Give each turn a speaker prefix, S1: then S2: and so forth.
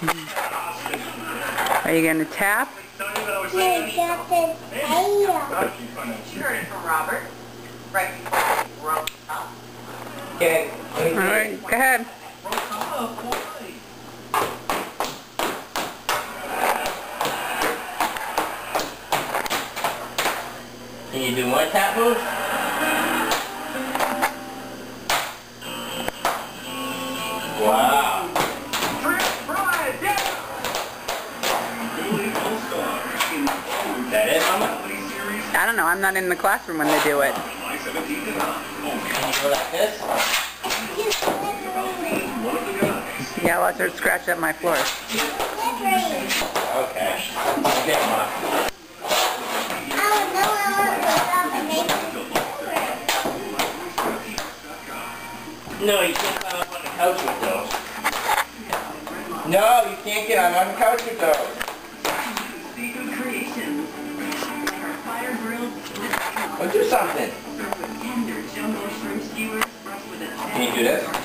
S1: Are you going to tap?
S2: Yeah, tap his tail.
S3: You heard it from Robert. Right before he broke up.
S4: Okay.
S1: Alright, go ahead.
S4: Can you do one tap move? Wow. Is that it, Mama?
S1: I don't know, I'm not in the classroom when they do it.
S4: Can you go like this?
S1: Yeah, watch her scratch up my floor.
S4: Okay. Okay, Mama. No, you can't climb up on the couch with those. No, you can't get on the couch with those. Well, do something. Can you do this?